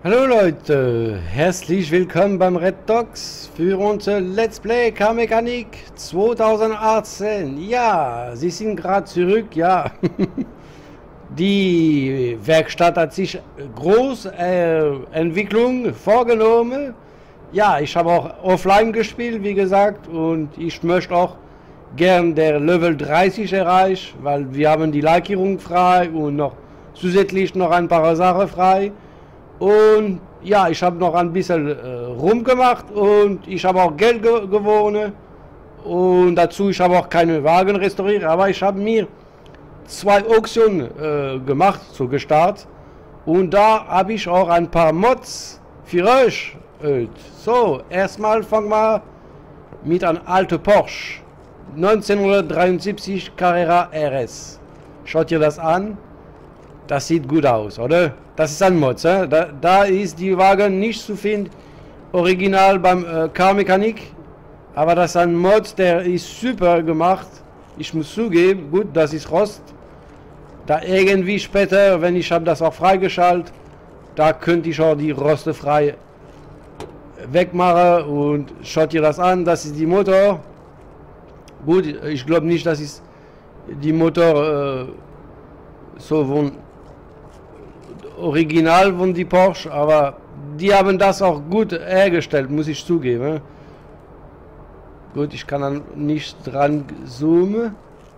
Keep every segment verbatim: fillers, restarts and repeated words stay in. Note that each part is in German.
Hallo Leute, herzlich willkommen beim Red Dogs für unser Let's Play Car Mechanik zweitausendachtzehn. Ja, sie sind gerade zurück, ja. Die Werkstatt hat sich große äh, Entwicklung vorgenommen. Ja, ich habe auch offline gespielt, wie gesagt, und ich möchte auch gern der Level dreißig erreichen, weil wir haben die Lackierung frei und noch zusätzlich noch ein paar Sachen frei. Und ja, ich habe noch ein bisschen äh, rumgemacht und ich habe auch Geld ge gewonnen. Und dazu, ich habe auch keine Wagen restauriert, aber ich habe mir zwei Auktionen äh, gemacht, so gestartet. Und da habe ich auch ein paar Mods für euch. Äh, so, erstmal fangen wir mit einem alten Porsche neunzehnhundertdreiundsiebzig Carrera R S. Schaut ihr das an? Das sieht gut aus, oder? Das ist ein Mod, äh? da, da ist die Wagen nicht zu finden, original beim äh, Car Mechanik. Aber das ist ein Mod, der ist super gemacht. Ich muss zugeben, gut, das ist Rost. Da irgendwie später, wenn ich habe das auch freigeschaltet, da könnte ich auch die Roste frei wegmachen. Und schaut ihr das an, das ist die Motor. Gut, ich glaube nicht, dass ist die Motor äh, so von original von die Porsche, aber die haben das auch gut hergestellt, muss ich zugeben. Gut, ich kann dann nicht dran zoomen.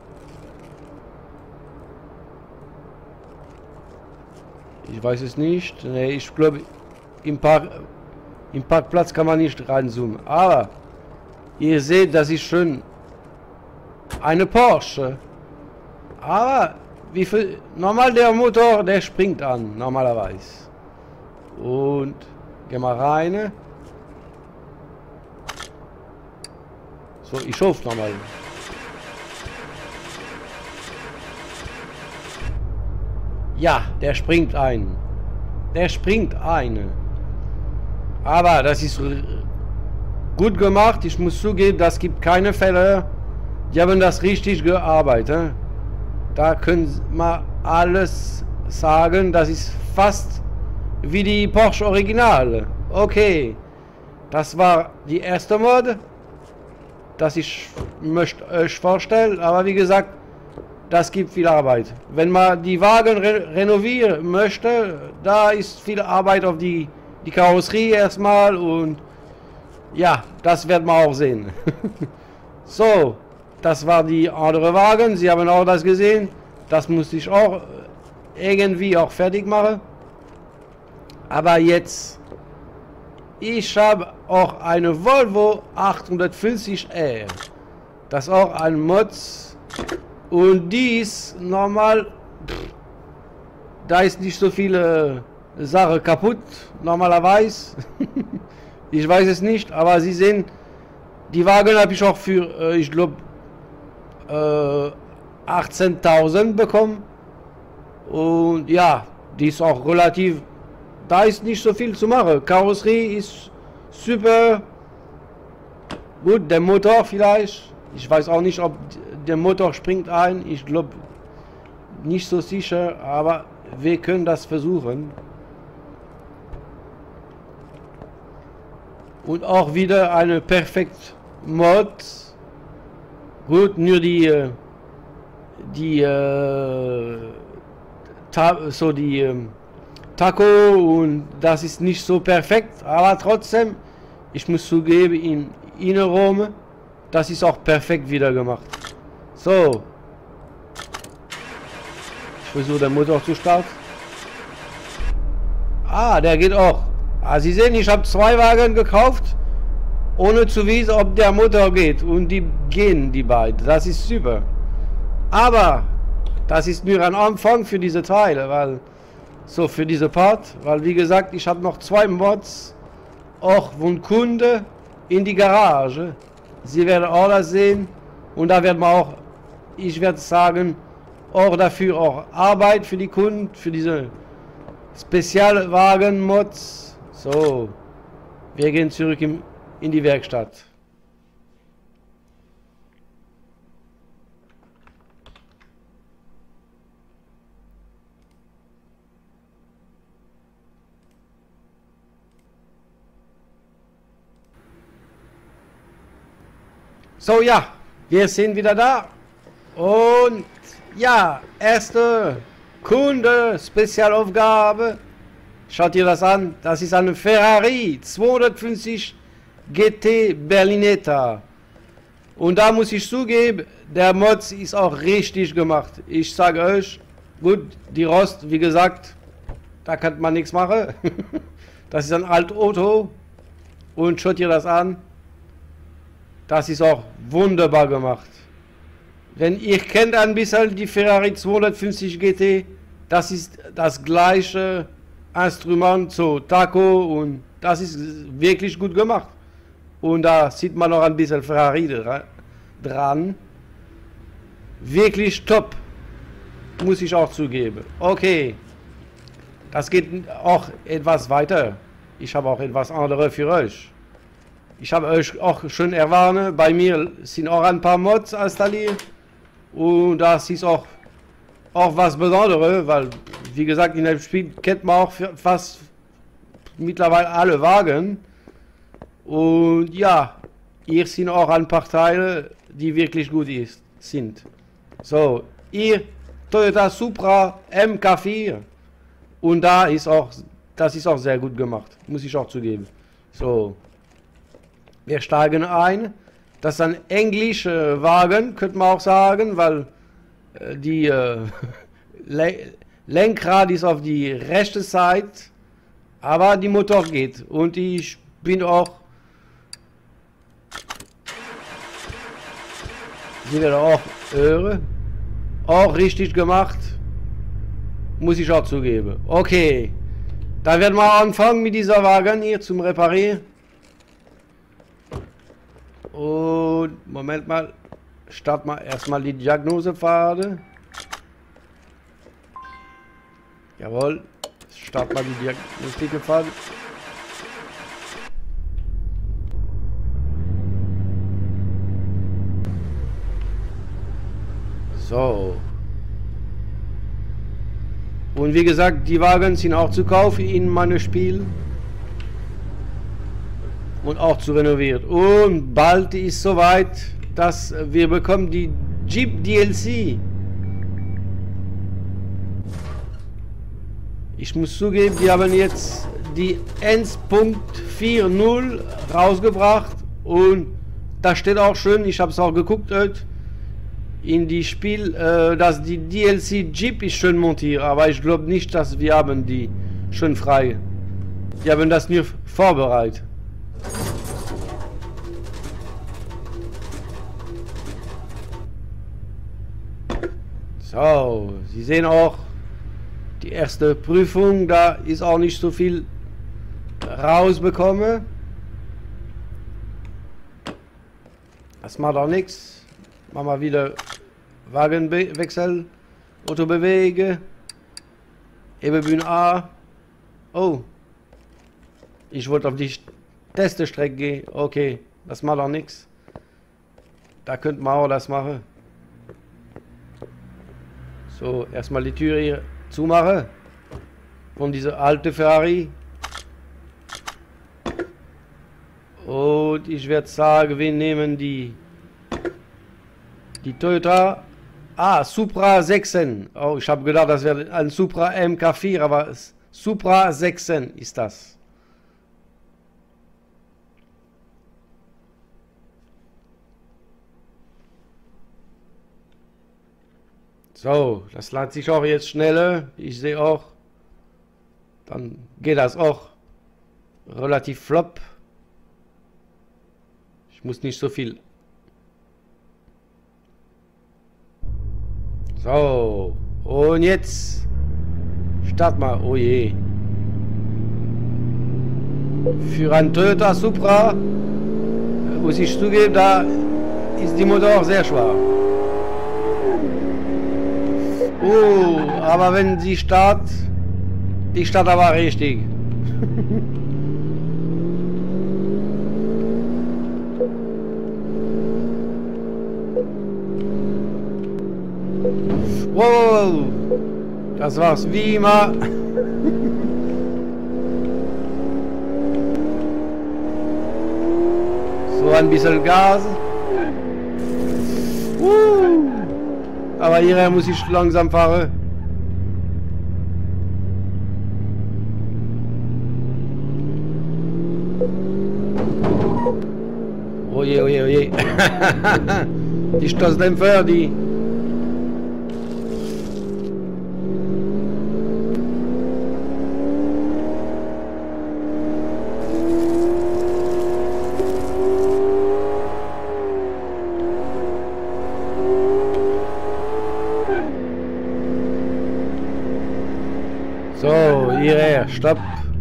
Ich weiß es nicht. Nee, ich glaube, im, Park, im Parkplatz kann man nicht ranzoomen. Aber ihr seht, das ist schon eine Porsche. Aber wie viel, normal der Motor, der springt an, normalerweise. Und gehen wir rein. So, ich hoffe nochmal. Ja, der springt ein. Der springt ein. Aber das ist gut gemacht. Ich muss zugeben, das gibt keine Fälle. Die haben das richtig gearbeitet. Da können wir alles sagen. Das ist fast wie die Porsche Original. Okay. Das war die erste Mod, das ich möchte euch vorstellen. Aber wie gesagt, das gibt viel Arbeit. Wenn man die Wagen re renovieren möchte, da ist viel Arbeit auf die, die Karosserie erstmal. Und ja, das werden wir auch sehen. So. Das war die andere Wagen. Sie haben auch das gesehen. Das musste ich auch irgendwie auch fertig machen. Aber jetzt, ich habe auch eine Volvo achthundertfünfzig R. Das ist auch ein Mod. Und dies normal, pff, da ist nicht so viele Sachen kaputt, normalerweise. Ich weiß es nicht, aber Sie sehen, die Wagen habe ich auch für, ich glaube, achtzehntausend bekommen. Und ja, die ist auch relativ, da ist nicht so viel zu machen. Karosserie ist super gut, der Motor vielleicht, ich weiß auch nicht, ob der Motor springt ein, ich glaube nicht so sicher, aber wir können das versuchen. Und auch wieder eine perfekt Mod. Gut, nur die die äh, so die äh, Taco, und das ist nicht so perfekt, aber trotzdem, ich muss zugeben, in Innenraum, das ist auch perfekt wieder gemacht. So, ich versuche den Motor zu starten. Ah, der geht auch. Ah, Sie sehen, ich habe zwei Wagen gekauft, ohne zu wissen, ob der Motor geht. Und die gehen, die beiden. Das ist super. Aber das ist nur ein Anfang für diese Teile, weil so für diese Part, weil wie gesagt, ich habe noch zwei Mods, auch von Kunden in die Garage. Sie werden auch das sehen und da werden wir auch, ich werde sagen, auch dafür auch Arbeit für die Kunden, für diese Spezialwagen-Mods. So, wir gehen zurück im, in die Werkstatt. So, ja, wir sind wieder da. Und ja, erste Kunde-Spezialaufgabe. Schaut ihr das an? Das ist eine Ferrari zweihundertfünfzig G T Berlinetta. Und da muss ich zugeben, der Mods ist auch richtig gemacht. Ich sage euch, gut, die Rost, wie gesagt, da kann man nichts machen. Das ist ein altes Auto. Und schaut ihr das an. Das ist auch wunderbar gemacht. Wenn ihr kennt ein bisschen die Ferrari zweihundertfünfzig G T, das ist das gleiche Instrument zu Taco und das ist wirklich gut gemacht. Und da sieht man noch ein bisschen Ferrari dran. Wirklich top, muss ich auch zugeben. Okay, das geht auch etwas weiter. Ich habe auch etwas anderes für euch. Ich habe euch auch schon erwarnt, bei mir sind auch ein paar Mods installiert. Und das ist auch, auch was Besonderes, weil, wie gesagt, in dem Spiel kennt man auch fast mittlerweile alle Wagen. Und ja, hier sind auch ein paar Teile, die wirklich gut ist, sind. So, hier Toyota Supra M K vier. Und da ist auch, das ist auch sehr gut gemacht, muss ich auch zugeben. So. Wir steigen ein. Das ist ein englischer Wagen, könnte man auch sagen, weil äh, die äh, Lenkrad ist auf die rechte Seite, aber die Motor geht. Und ich bin auch, Sie werden auch hören, auch richtig gemacht, muss ich auch zugeben. Okay, dann werden wir anfangen mit dieser Wagen hier zum Reparieren. Und Moment mal, starten wir erstmal die Diagnosepfade. Jawohl, starten wir die Diagnostikpfade. So. Und wie gesagt, die Wagen sind auch zu kaufen in meinem Spiel. Und auch zu renoviert. Und bald ist soweit, dass wir bekommen die Jeep D L C. Ich muss zugeben, die haben jetzt die eins Punkt vier null rausgebracht und da steht auch schön, ich habe es auch geguckt heute, in die Spiel, äh, dass die D L C Jeep ist schön montiert, aber ich glaube nicht, dass wir haben die schon frei. Die haben das nur vorbereitet. So, Sie sehen auch die erste Prüfung, da ist auch nicht so viel rausbekommen. Das macht auch nichts. Machen wir wieder Wagenwechsel, Auto bewegen, Ebebühne A. Oh, ich wollte auf die Testestrecke gehen. Okay, das macht auch nichts. Da könnte man auch das machen. So, erstmal die Tür hier zumachen. Von dieser alte Ferrari. Und ich werde sagen, wir nehmen die die Toyota Ah, Supra sechzehn. Oh, ich habe gedacht, das wäre ein Supra M K vier, aber Supra sechzehn ist das. So, das lädt sich auch jetzt schneller. Ich sehe auch, dann geht das auch relativ flop. Ich muss nicht so viel. So, und jetzt start mal. Oh je. Für ein Toyota Supra muss ich zugeben, da ist die Motor auch sehr schwach. Oh, aber wenn sie startet, die startet aber richtig. Wow, das war's wie immer. So ein bisschen Gas. Uh. Aber hier muss ich langsam fahren. Oje, oje, oje. Die Stoßdämpfer, die... So, hierher, stopp.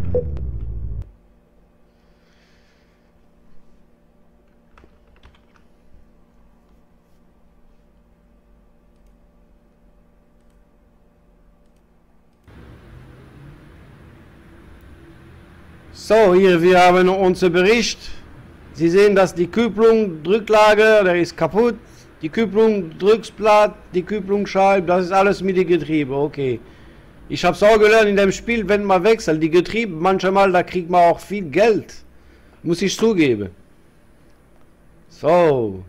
So, hier, wir haben unseren Bericht. Sie sehen, dass die Kupplung, Drücklage, der ist kaputt. Die Kupplung, Drücksblatt, die Kupplungsscheibe, das ist alles mit dem Getriebe, okay. Ich habe es auch gelernt in dem Spiel, wenn man wechselt, die Getriebe, manchmal, da kriegt man auch viel Geld. Muss ich zugeben. So.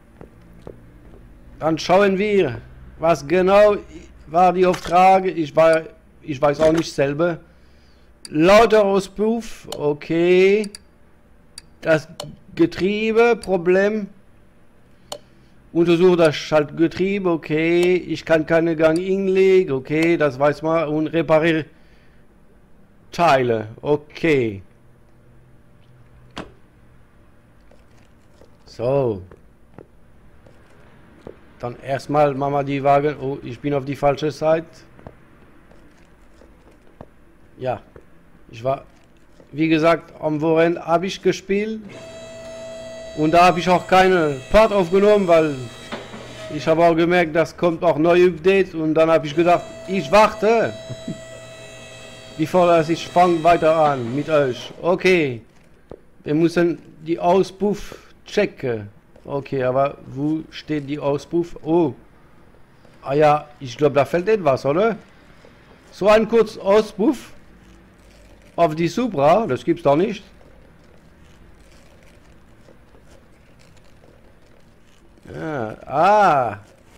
Dann schauen wir, was genau war die Auftrag. Ich, war, ich weiß auch nicht selber. Lauter Auspuff, okay. Das Getriebe, Problem. Untersuche das Schaltgetriebe, okay. Ich kann keine Gang inlegen, okay, das weiß man. Und repariere Teile, okay. So. Dann erstmal machen wir die Wagen. Oh, ich bin auf die falsche Seite. Ja. Ich war, wie gesagt, am Wochenende habe ich gespielt. Und da habe ich auch keine Part aufgenommen, weil ich habe auch gemerkt, das kommt auch neue Update. Und dann habe ich gedacht, ich warte. Bevor das ich fange weiter an mit euch. Okay. Wir müssen die Auspuff checken. Okay, aber wo steht die Auspuff? Oh. Ah ja, ich glaube, da fällt etwas, oder? So ein kurz Auspuff auf die Supra, das gibt's doch nicht. Ja, ah.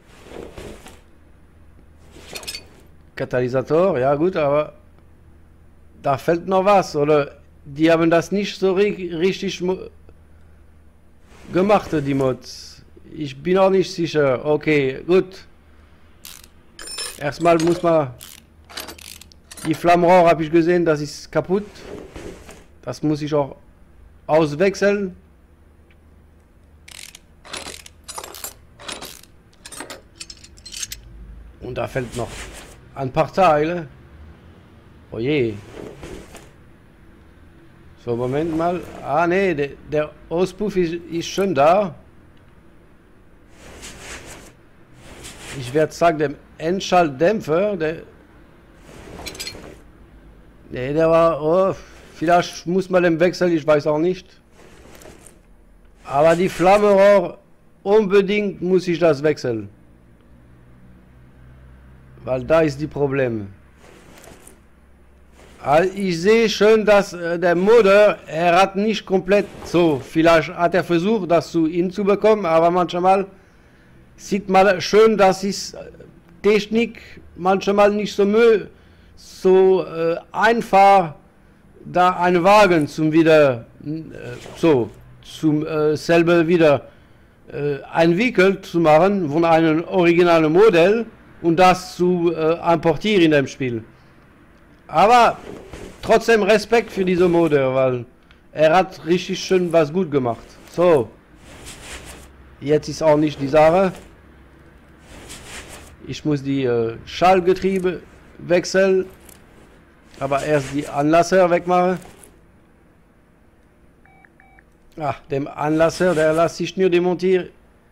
Katalysator, ja gut, aber da fällt noch was, oder? Die haben das nicht so ri richtig gemacht, die Mods. Ich bin auch nicht sicher. Okay, gut. Erstmal muss man... Die Flammrohr habe ich gesehen, das ist kaputt. Das muss ich auch auswechseln. Und da fällt noch ein paar Teile. Oh je. So, Moment mal. Ah ne, der, der Auspuff ist, ist schon da. Ich werde sagen, der Endschalldämpfer, der... Ne, der war... Oh, vielleicht muss man den wechseln, ich weiß auch nicht. Aber die Flammenrohr, unbedingt muss ich das wechseln. Weil da ist die Problem. Also ich sehe schon, dass äh, der Motor, er hat nicht komplett so, vielleicht hat er versucht, das zu hinzubekommen, aber manchmal sieht man schön, dass ist Technik manchmal nicht so, so äh, einfach, da einen Wagen zum wieder, äh, so, zum äh, selber wieder äh, entwickelt zu machen, von einem originalen Modell und das zu äh, importieren in dem Spiel. Aber trotzdem Respekt für diese Motor, weil er hat richtig schön was gut gemacht. So, jetzt ist auch nicht die Sache. Ich muss die äh, Schaltgetriebe wechseln, aber erst die Anlasser wegmachen. Ach, dem Anlasser, der lässt sich nur demontieren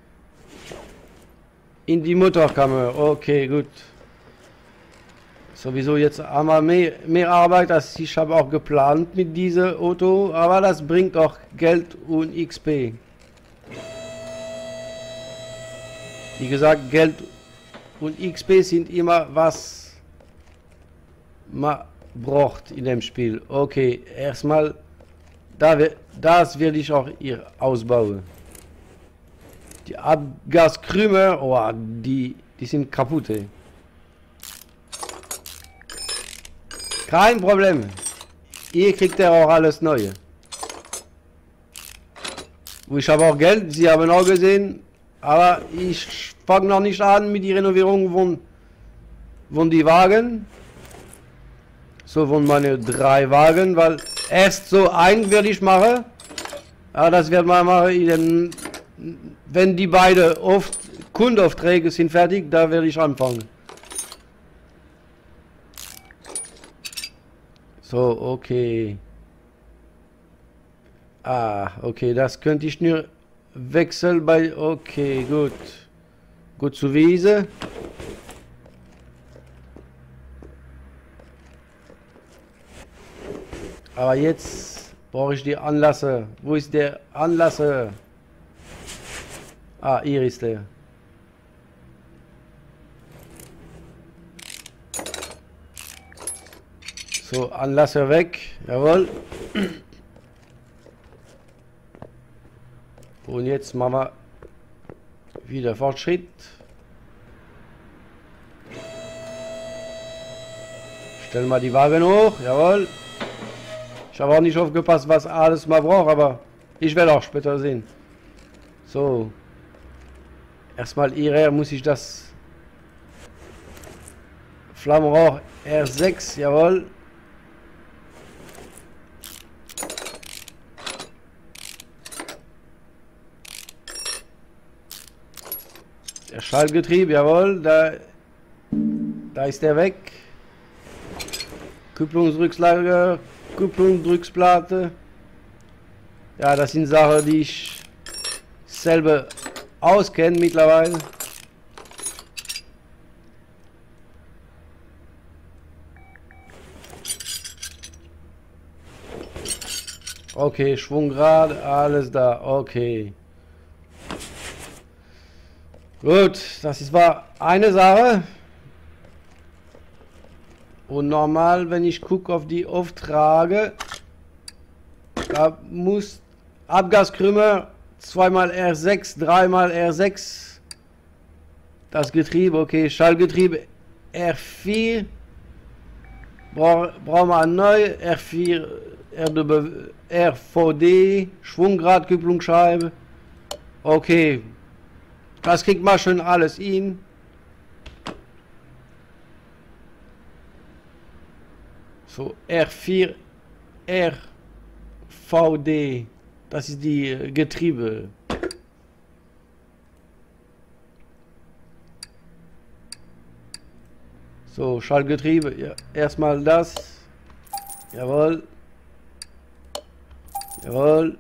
in die Motorkammer. Okay, gut. Sowieso jetzt einmal mehr, mehr Arbeit, als ich habe auch geplant mit diesem Auto, aber das bringt auch Geld und X P. Wie gesagt, Geld und X P sind immer was man braucht in dem Spiel. Okay, erstmal, da, das werde ich auch hier ausbauen. Die Die Abgaskrümel, oh, die, die sind kaputt, ey. Kein Problem. Ihr kriegt ja auch alles Neue. Ich habe auch Geld, Sie haben auch gesehen, aber ich fange noch nicht an mit der Renovierung von, von die Wagen. So von meine drei Wagen, weil erst so ein werde ich machen. Aber das wird man machen, wenn die beiden oft Kundenaufträge sind fertig, da werde ich anfangen. So, okay. Ah, okay, das könnte ich nur wechseln bei... Okay, gut. Gut zu wissen. Aber jetzt brauche ich die Anlasser. Wo ist der Anlasser? Ah, hier ist der. So, Anlasser weg. Jawohl. Und jetzt machen wir wieder Fortschritt. Stellen wir die Wagen hoch. Jawohl. Ich habe auch nicht aufgepasst, was alles mal braucht, aber ich werde auch später sehen. So. Erstmal hierher muss ich das Flammenrohr R sechs, jawohl. Der Schaltgetriebe, jawohl, da, da ist der weg. Kupplungsrückslage, Kupplungsdrücksplatte. Ja, das sind Sachen, die ich selber auskenne mittlerweile. Okay, Schwunggrad, alles da, okay. Gut, das ist war eine Sache. Und normal, wenn ich gucke auf die Aufträge, da muss Abgaskrümmer zweimal R sechs, dreimal R sechs. Das Getriebe, okay, Schaltgetriebe R vier. Bra brauchen wir ein neu, R vier, R V D, Schwunggrad, Kupplungsscheibe. Okay. Das kriegt man schon alles in. So, R vier, R V D. Das ist die äh, Getriebe. So, Schaltgetriebe. Ja, erstmal das. Jawohl. Jawohl.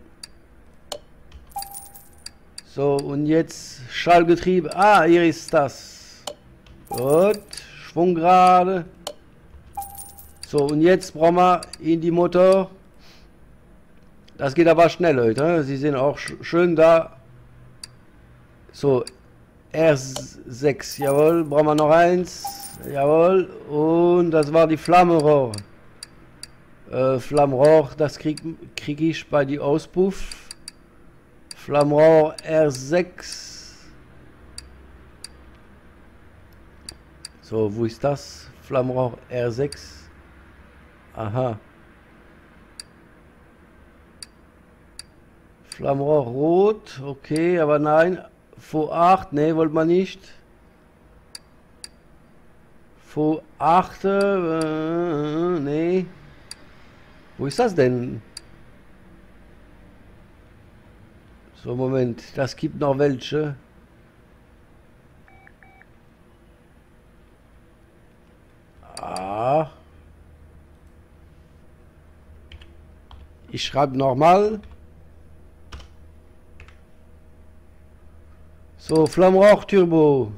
So, und jetzt Schaltgetriebe. Ah, hier ist das. Gut. Schwunggrade. So, und jetzt brauchen wir in die Motor. Das geht aber schnell, Leute. Sie sind auch sch schön da. So, R sechs. Jawohl. Brauchen wir noch eins. Jawohl. Und das war die Flammenrohr. Äh, Flammenrohr, das krieg, krieg ich bei die Auspuff. Flammenrohr R sechs. So, wo ist das? Flammenrohr R sechs. Aha. Flammenrohr rot. Okay, aber nein. V acht. Ne, wollte man nicht. V acht. Äh, nee. Wo ist das denn? So, Moment, das gibt noch welche. Ah. Ich schreibe nochmal. So, Flammenrohr Turbo.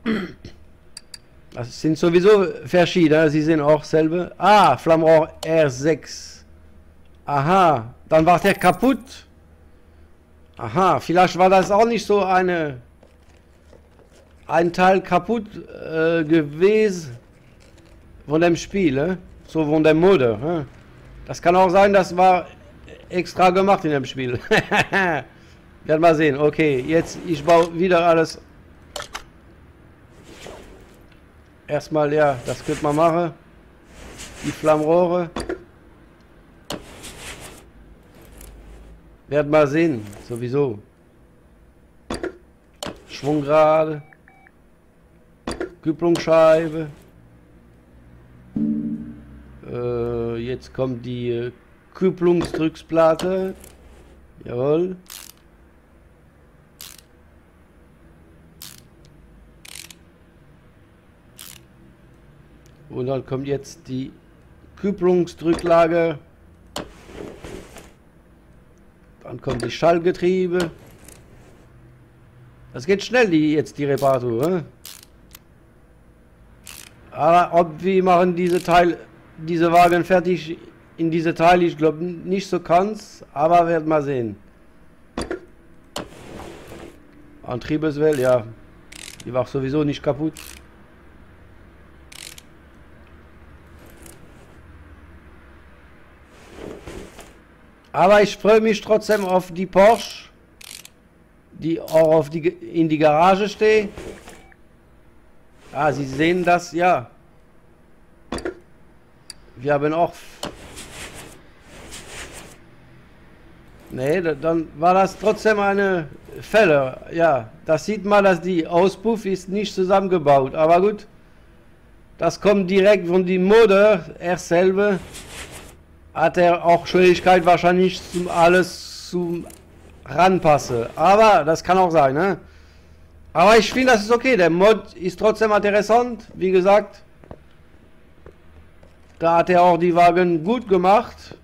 Das sind sowieso verschiedene, sie sind auch selber. Ah, Flammenrohr R sechs. Aha, dann war der kaputt. Aha, vielleicht war das auch nicht so eine ein Teil kaputt äh, gewesen von dem Spiel, äh? So von der Mode. Äh? Das kann auch sein, das war extra gemacht in dem Spiel. Werden wir sehen. Okay, jetzt ich baue wieder alles. Erstmal, ja, das könnte man machen. Die Flammrohre. Werden wir sehen, sowieso. Schwunggrade. Kupplungsscheibe. Äh, jetzt kommt die äh, Kupplungsdrücksplatte. Jawohl. Und dann kommt jetzt die Kupplungsdrücklage. Dann kommt die Schaltgetriebe. Das geht schnell, die jetzt die Reparatur. Ne? Aber ob wir machen diese Teil, diese Wagen fertig in diese Teile, ich glaube nicht so ganz, aber werden wir sehen. Antriebeswelle, ja, die war sowieso nicht kaputt. Aber ich freue mich trotzdem auf die Porsche, die auch auf die, in die Garage steht. Ah, Sie sehen das, ja. Wir haben auch... Nee, dann war das trotzdem eine Fälle. Ja, das sieht man, dass die Auspuff ist nicht zusammengebaut. Aber gut, das kommt direkt von dem Motor. Er selber hat er auch Schwierigkeit wahrscheinlich zum alles zum ranpassen. Aber das kann auch sein, ne? Aber ich finde, das ist okay. Der Mod ist trotzdem interessant. Wie gesagt, da hat er auch die Wagen gut gemacht.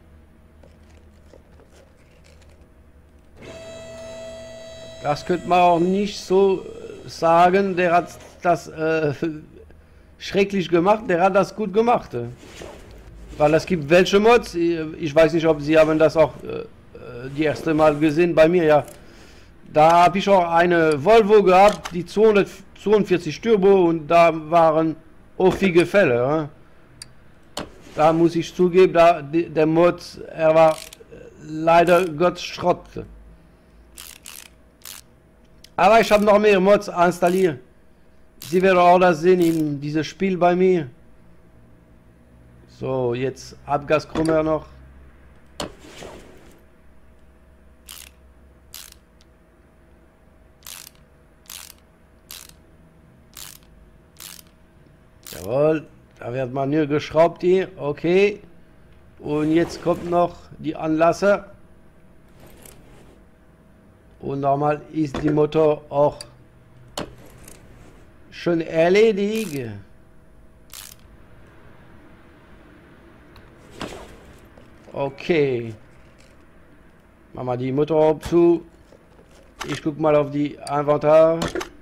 Das könnte man auch nicht so sagen. Der hat das äh, schrecklich gemacht. Der hat das gut gemacht. Weil es gibt welche Mods. Ich weiß nicht, ob Sie haben das auch äh, die erste Mal gesehen bei mir, ja. Da habe ich auch eine Volvo gehabt, die zweihundertzweiundvierzig Turbo, und da waren offige Fälle. Ja. Da muss ich zugeben, da, der Mod, er war leider Gottes Schrott. Aber ich habe noch mehr Mods installiert. Sie werden auch das sehen in diesem Spiel bei mir. So, jetzt Abgaskrümmer noch. Jawohl, da wird man nur geschraubt hier, okay. Und jetzt kommt noch die Anlasser. Und nochmal ist die Motor auch schon erledigt. Okay. Machen wir die Motor zu. Ich gucke mal auf die Inventar.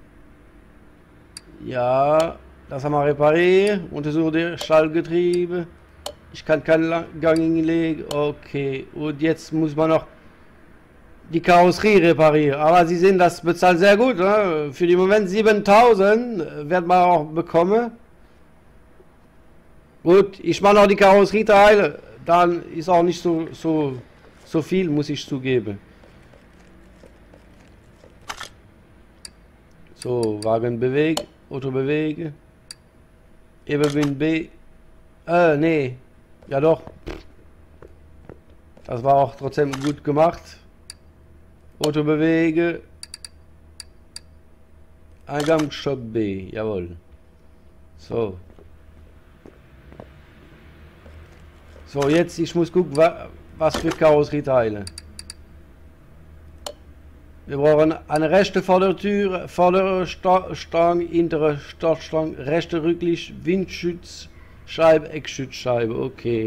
Ja. Das haben wir repariert. Untersuche das Schaltgetriebe. Ich kann keinen Gang hinlegen. Okay. Und jetzt muss man noch die Karosserie reparieren. Aber Sie sehen, das bezahlt sehr gut. Ne? Für den Moment siebentausend wird man auch bekommen. Gut, ich mache noch die Karosserieteile. Dann ist auch nicht so, so, so viel, muss ich zugeben. So, Wagen bewegen, Auto bewegen. Eben B. Äh, nee. Ja doch. Das war auch trotzdem gut gemacht. Auto bewege. Eingangsstock B. Jawohl. So. So, jetzt, ich muss gucken, was für Karosserieteile. Wir brauchen eine rechte Vordertür, vordere Stang, hintere Startstang, rechte Rücklicht, Windschutzscheibe, Eckschutzscheibe, okay.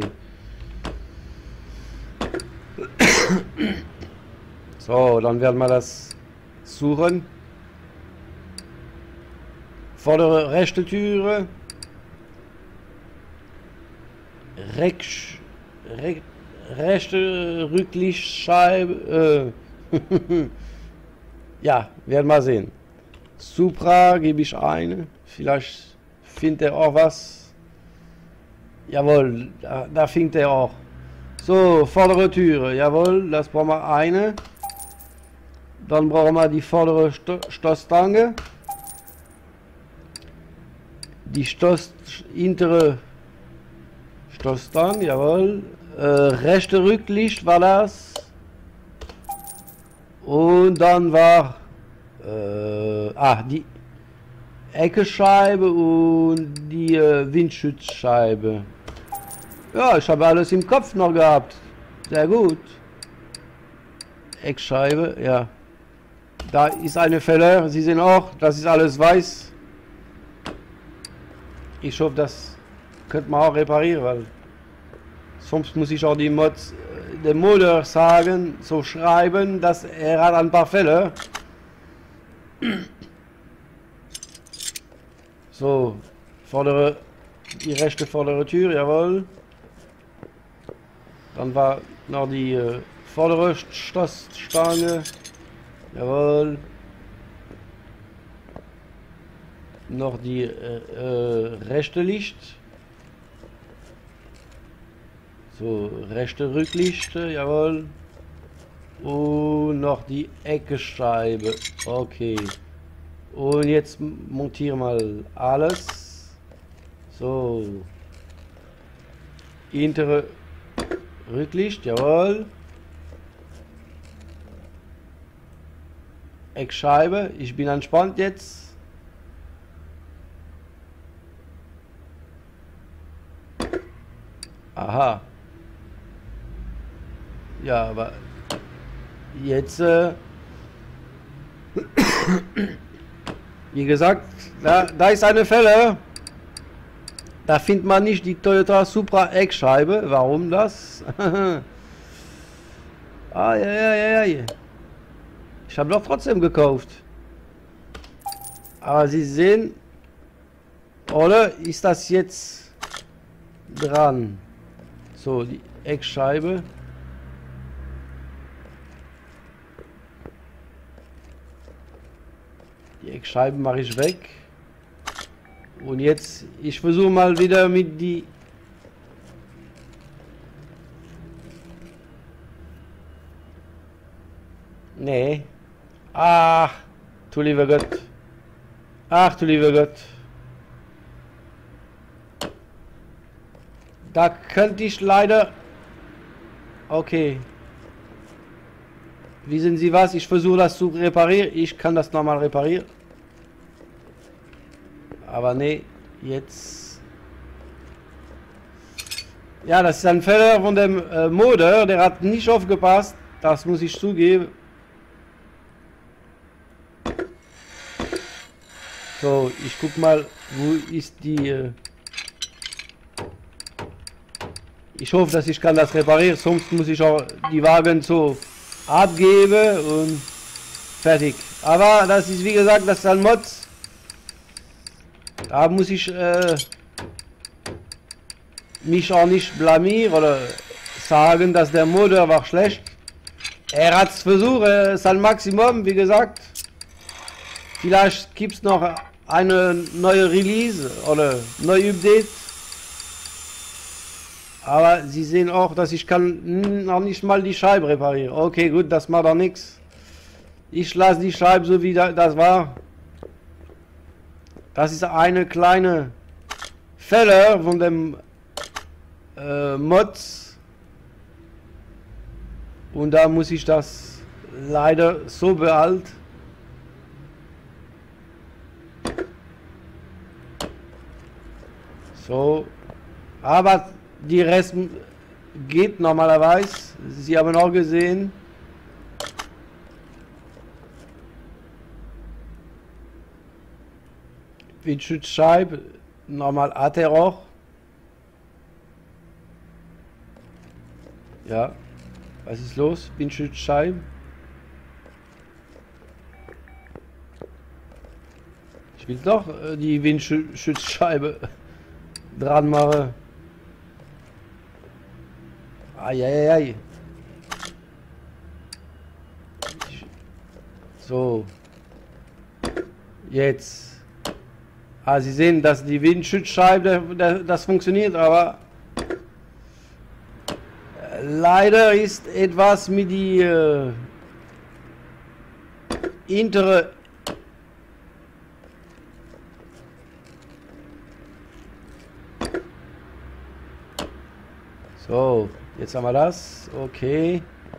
So, dann werden wir das suchen. Vordere rechte Türe. Reck, Reck, rechte Rücklichtscheibe. Äh, ja, werden wir sehen. Supra gebe ich eine. Vielleicht findet er auch was. Jawohl, da, da findet er auch. So, vordere Türe. Jawohl, das brauchen wir eine. Dann brauchen wir die vordere Sto Stoßstange. Die Stoß hintere Stoßstange, jawohl. Äh, rechte Rücklicht war das. Und dann war äh, ah, die Eckescheibe und die äh, Windschutzscheibe. Ja, ich habe alles im Kopf noch gehabt. Sehr gut. Eckscheibe, ja. Da ist eine Fälle. Sie sehen auch, das ist alles weiß. Ich hoffe, das könnte man auch reparieren, weil sonst muss ich auch die Mod, den Motor sagen, so schreiben, dass er hat ein paar Fälle. So, vordere, die rechte vordere Tür, jawohl. Dann war noch die äh, vordere Stoßstange, jawohl. Noch die äh, äh, rechte Licht. So, rechte Rücklicht, jawohl. Und noch die Eckescheibe. Okay. Und jetzt montieren wir mal alles. So. Hintere Rücklicht, jawohl. Eckscheibe, ich bin entspannt jetzt. Aha. Ja, aber jetzt, äh, wie gesagt, da, da ist eine Fälle. Da findet man nicht die Toyota Supra Eckscheibe. Warum das? Ah, ja, ja, ja, ja. Ich habe doch trotzdem gekauft. Aber Sie sehen, oder ist das jetzt dran? So, die Eckscheibe. Die Eckscheiben mache ich weg. Und jetzt, ich versuche mal wieder mit die... Nee. Ach, du lieber Gott. Ach, du lieber Gott. Da könnte ich leider... Okay. Wissen Sie was? Ich versuche das zu reparieren. Ich kann das nochmal reparieren. Aber nee, jetzt... Ja, das ist ein Fehler von dem äh, Motor. Der hat nicht aufgepasst. Das muss ich zugeben. So, ich guck mal, wo ist die... Äh ich hoffe, dass ich kann das reparieren. Sonst muss ich auch die Wagen so abgeben und fertig. Aber das ist, wie gesagt, das ist ein Mod. Da muss ich äh, mich auch nicht blamieren oder sagen, dass der Motor war schlecht. Er hat es versucht, äh, sein Maximum, wie gesagt. Vielleicht gibt es noch eine neue Release oder neue Update. Aber Sie sehen auch, dass ich kann noch nicht mal die Scheibe reparieren. Okay, gut, das macht auch nichts. Ich lasse die Scheibe so wie das war. Das ist eine kleine Fehler von dem äh, Mod. Und da muss ich das leider so behalten. So. Aber die Rest geht normalerweise. Sie haben auch gesehen. Windschutzscheibe, normal hat er auch. Ja, was ist los? Windschutzscheibe. Ich will doch äh, die Windschutzscheibe dran machen. Eieiei. So. Jetzt. Ah, Sie sehen, dass die Windschutzscheibe, das funktioniert, aber leider ist etwas mit die äh, hintere... So, jetzt haben wir das. Okay.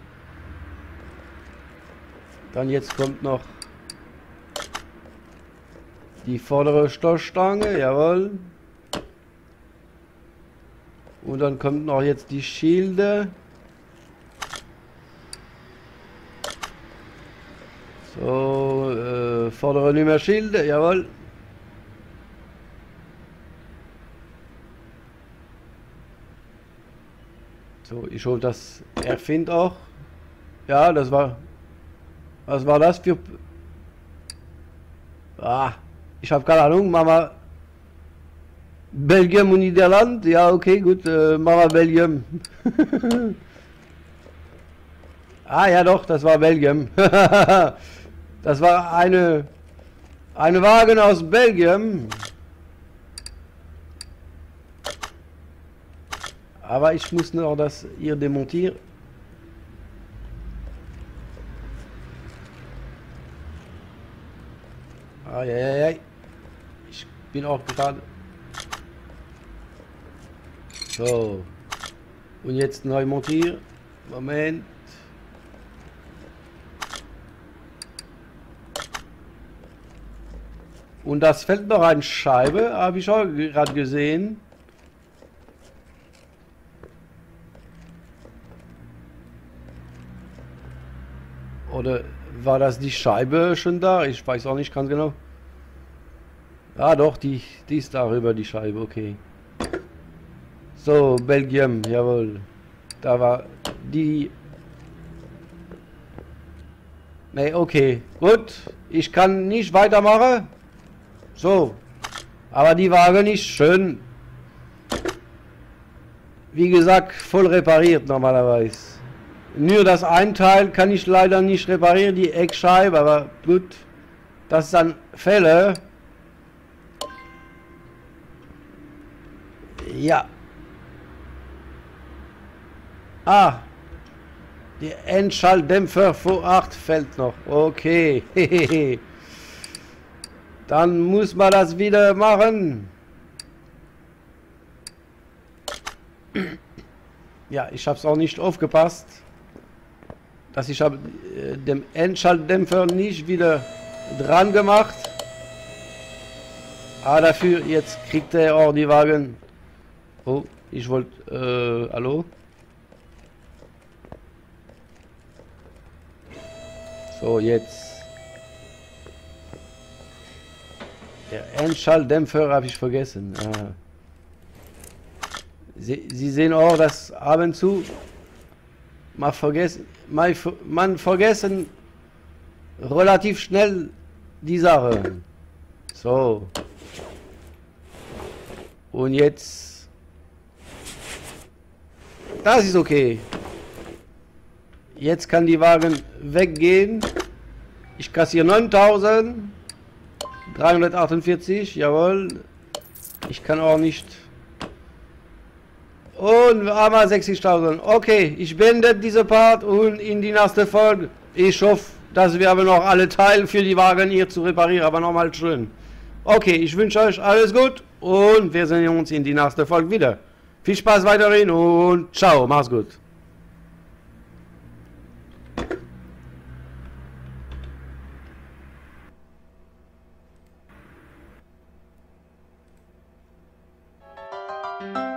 Dann jetzt kommt noch die vordere Stoßstange, jawohl. Und dann kommt noch jetzt die Schilde. So, äh, vordere Nummer Schilde, jawohl. So, ich hole das Erfind auch. Ja, das war... Was war das für... Ah, ich habe keine Ahnung, Mama... Belgien und Niederland? Ja, okay, gut, äh, Mama Belgien. Ah, ja doch, das war Belgien. Das war eine... Eine Wagen aus Belgien. Aber ich muss noch das hier demontieren. Ah, ja, ja, ja. Ich bin auch gerade... So. Und jetzt neu montieren. Moment. Und das fällt noch eine Scheibe, habe ich auch gerade gesehen. Oder war das die Scheibe schon da? Ich weiß auch nicht ganz genau. Ah doch, die, die ist darüber, die Scheibe, okay. So, Belgien, jawohl. Da war die... Ne, okay, gut. Ich kann nicht weitermachen. So. Aber die Wagen ist schön. Wie gesagt, voll repariert normalerweise. Nur das ein Teil kann ich leider nicht reparieren, die Eckscheibe, aber gut. Das ist dann Fälle. Ja. Ah. Der Endschalldämpfer V acht fällt noch. Okay. Dann muss man das wieder machen. Ja, ich habe es auch nicht aufgepasst, dass ich habe äh, dem Endschalldämpfer nicht wieder dran gemacht. Aber dafür jetzt kriegt er auch die Wagen. Oh, ich wollte, äh, hallo? So, jetzt. Der Endschalldämpfer habe ich vergessen. Ah. Sie, Sie sehen auch, dass ab und zu man vergessen, man, man vergessen relativ schnell die Sache. So. Und jetzt. Das ist okay. Jetzt kann die Wagen weggehen. Ich kassiere neuntausenddreihundertachtundvierzig. Jawohl. Ich kann auch nicht. Und einmal sechzigtausend. Okay, ich beende diese Part und in die nächste Folge. Ich hoffe, dass wir aber noch alle Teile für die Wagen hier zu reparieren, aber nochmal schön. Okay, ich wünsche euch alles gut und wir sehen uns in die nächste Folge wieder. Viel Spaß weiterhin und ciao, mach's gut. Thank you.